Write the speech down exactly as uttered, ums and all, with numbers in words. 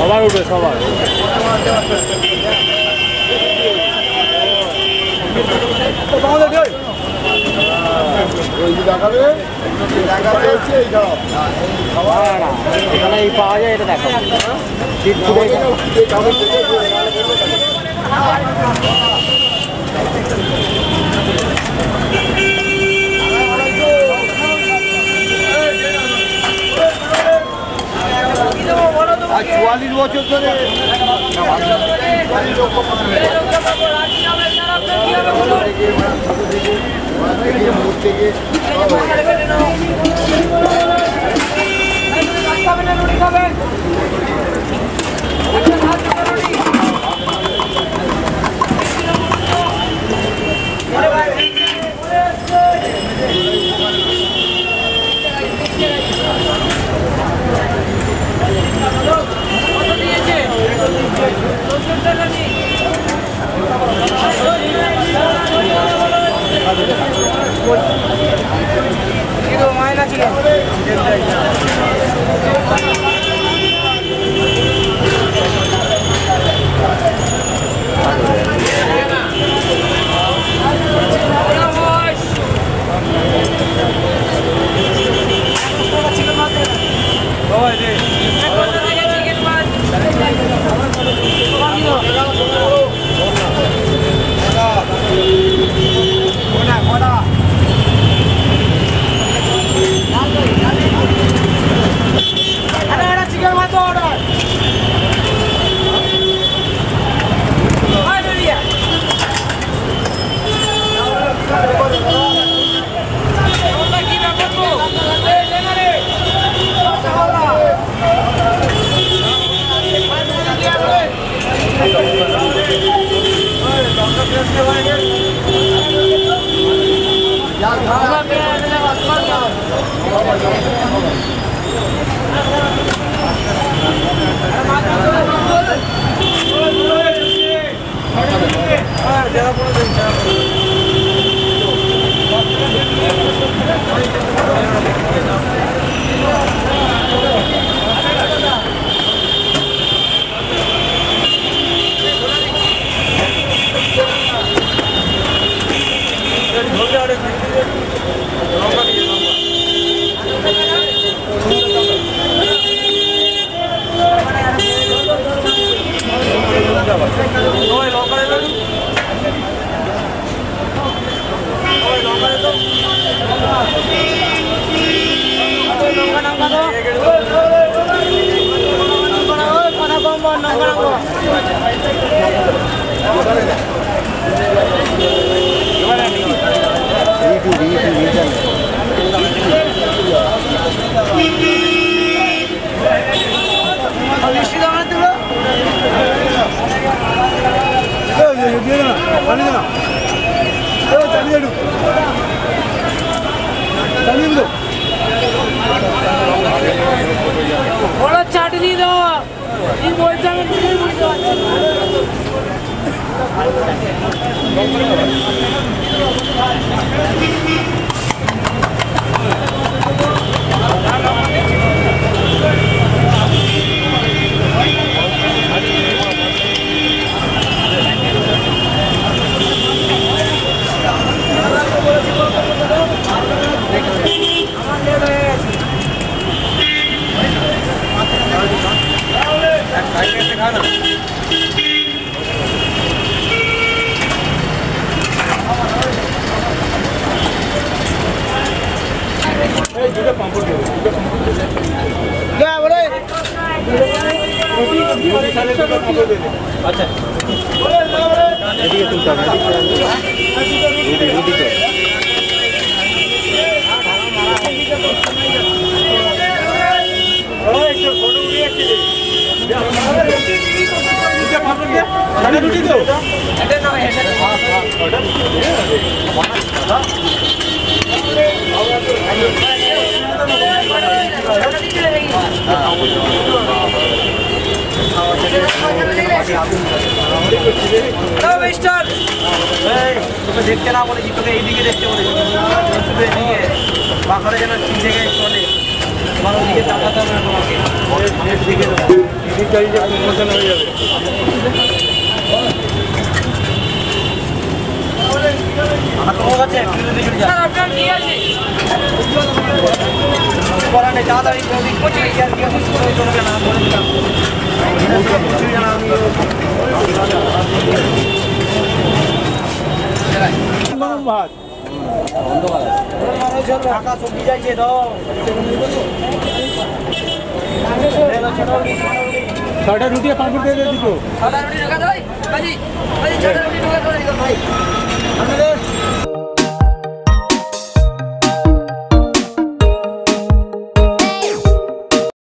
সবার উঠবে সবার এখানে এই পাওয়া যায় এটা দেখো চুয়াল্লিশ বছর ধরে চাটনি দাও এই বইটা আমি বুঝতে अच्छा देखते ना बोले तो এইদিকে দেখতে বলে শুধু এইদিকে বাঁকড়া যেন ঠিক জায়গায় চলে তোমার ওইদিকে তাকাতে হবে না তোমাকে দিকে চাই যে প্রমোশন হয়ে যাবে। তোমার কাছে আপনার কি আছে করা নেই তাড়াতাড়ি চলবে না বলে দিলাম ভাত টাকা সবজি যাইছে তো ছটা রুটি আর পাঁপড় দিয়ে দুটো। ছটা রুটি ঢোকা দেয় ভাই ভাই ছটা রুটি ঢোকা দেয় ভাই